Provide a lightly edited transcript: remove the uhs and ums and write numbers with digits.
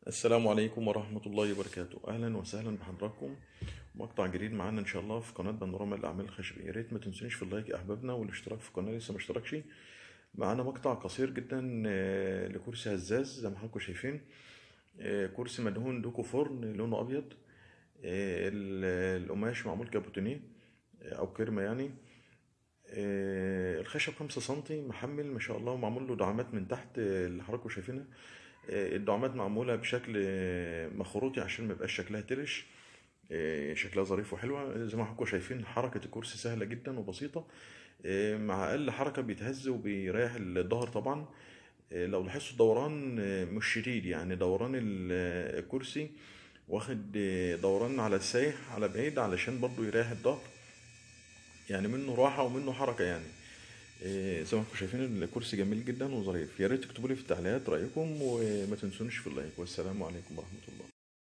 السلام عليكم ورحمة الله وبركاته. أهلا وسهلا بحضراتكم. مقطع جديد معانا إن شاء الله في قناة بانوراما الأعمال الخشبية. يا ريت ما تنسونيش في اللايك يا أحبابنا والاشتراك في القناة لسه ما اشتركش. معانا مقطع قصير جدا لكرسي هزاز زي ما حضراتكم شايفين. كرسي مدهون دوكو فرن لونه أبيض. القماش معمول كابوتينيه أو كرمة يعني. الخشب 5 سنتي محمل ما شاء الله، ومعمول له دعامات من تحت اللي حضراتكم شايفينها. الدعامات معمولة بشكل مخروطي عشان ما يبقاش شكلها ترش. شكلها ظريف وحلوة زي ما حضراتكم شايفين. حركة الكرسي سهلة جدا وبسيطة. مع أقل حركة بيتهز وبيريح الظهر طبعا. لو لاحظتوا الدوران مش شديد، يعني دوران الكرسي واخد دوران على السايح على بعيد علشان برضو يريح الظهر. يعني منه راحة ومنه حركة يعني. زي ما انتم شايفين الكرسي جميل جدا وظريف. يا ريت تكتبوا لي في التعليقات رأيكم، وما تنسونيش في اللايك. والسلام عليكم ورحمة الله.